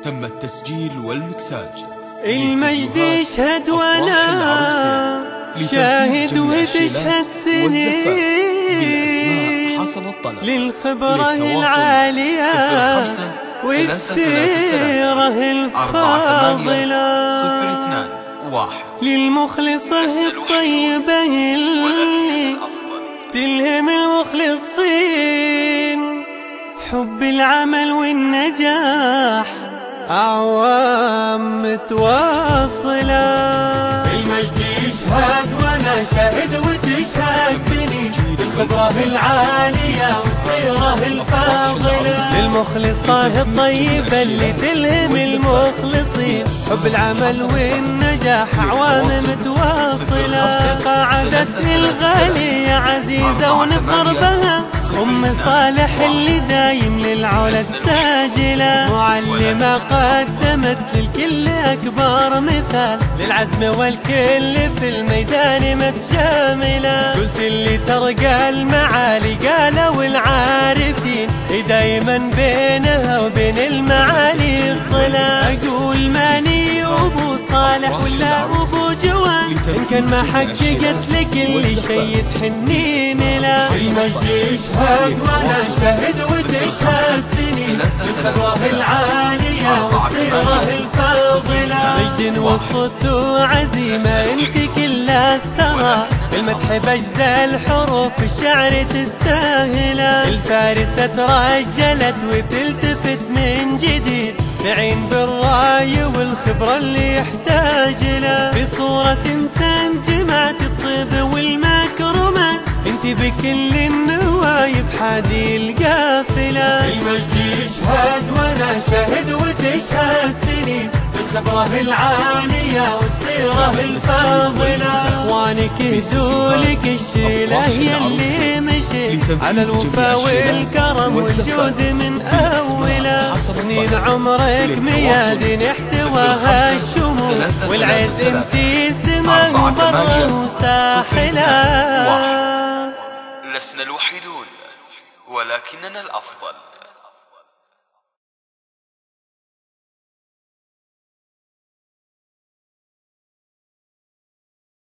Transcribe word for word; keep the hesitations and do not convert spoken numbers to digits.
تم التسجيل والمكساج. المجد يشهد وانا شاهد وتشهد سنين للخبرة العالية والسيرة الفاضلة للمخلصة الطيبة اللي تلهم المخلصين حب العمل والنجاح أعوام متواصلة. المجد يشهد وانا شاهد وتشهد سنين الخبرة العالية والسيرة الفاضلة للمخلصة الطيبة اللي تلهم المخلصين حب العمل والنجاح أعوام متواصلة. قاعدتي الغالية عزيزة ونفخر بها أم صالح اللي دايم للعلا ساجلة معلمة قدمت للكل أكبر مثال للعزم والكل في الميدان متجاملة. قلت اللي ترقى المعالي قالوا العارفين دايما بينها وبين المعالي الصلة. أقول ماني أبو صالح ولا أبو جوان إن كان ما حققت لكل شيء تحنين له. المجد يشهد وانا شاهد وتشهد سنين الخبرة العالية والسيرة الفاضلة. مجد وصوت وعزيمة انت كل الثرى المدح بجزى الحروف الشعر تستاهله. الفارسة ترجلت وتلتفت من جديد تعين بالراي والخبرة اللي يحتاج له. في صورة انسان جمعت الطيب والمكرمات انت بكل النوايف حادي القافلة. المجد يشهد وانا شاهد وتشهد سنين الخبرة العالية والسيرة الفاضلة. اخوانك يهدولك الشيلة يلي مشي على الوفا والكرم والجود من أوله. سنين عمرك ميادين احتواها الشمول والعز انتي سما وبره وساحلة. لسنا الوحيدون ولكننا الأفضل.